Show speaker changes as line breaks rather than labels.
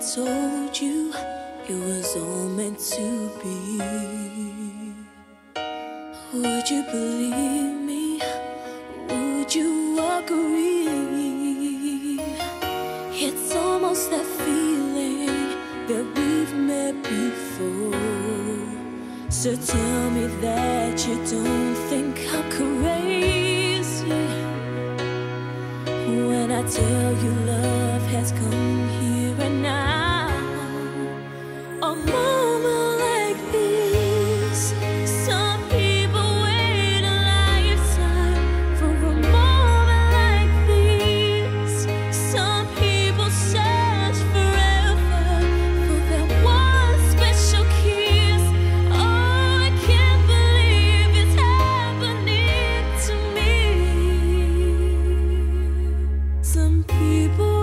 told you it was all meant to be, would you believe me? Would you agree? It's almost that feeling that we've met before. So tell me that you don't think I'm crazy when I tell you love has come here and now. A moment like this, some people wait a lifetime for a moment like this. Some people search forever for that one special kiss. Oh, I can't believe it's happening to me. Some people